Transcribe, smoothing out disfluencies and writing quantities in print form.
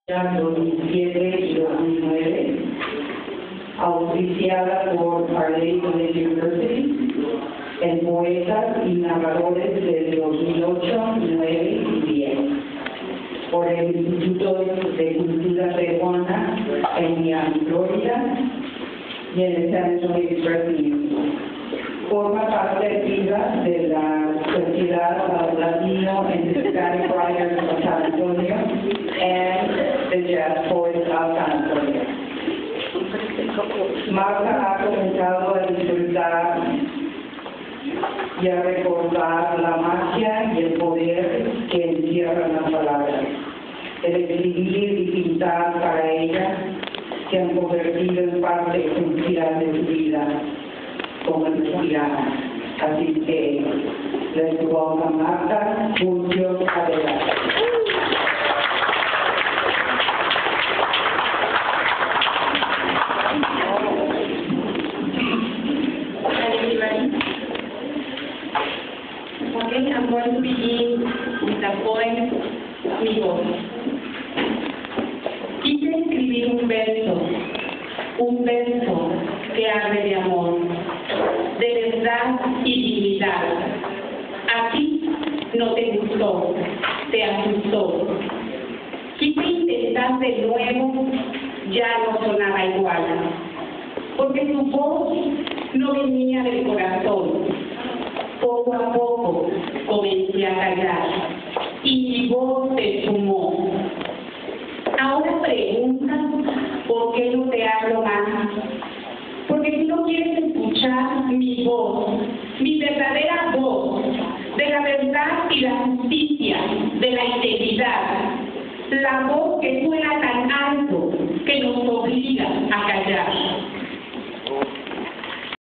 2007 y 2009, auspiciada por Our Lady of the University, en poetas y narradores del 2008, 9 y 10, por el Instituto de Cultura Peruana en Miami, Florida, y en el San Antonio Press. Forma parte activa de la Sociedad Latino and Hispanic Writers of San Antonio and the Jazz Poets of San Antonio. Marta ha comenzado a disfrutar y a recordar la magia y el poder que encierran las palabras. El escribir y pintar para ella se han convertido en parte esencial de su vida como lesbiana. Así que les welcome Marta Mucho adelante. Okay, I'm going to begin with the poem Mi Voz. Quise escribir un verso que hable de amor, de verdad y dignidad. A ti no te gustó, te asustó. Quise intentar de nuevo, ya no sonaba igual, porque tu voz no venía del corazón. Poco a poco comencé a callar y mi voz se sumó. Ahora preguntas por qué no te hablo más. Porque tú no quieres escuchar mi voz, mi verdadera voz, de la verdad y la justicia, de la integridad. La voz que suena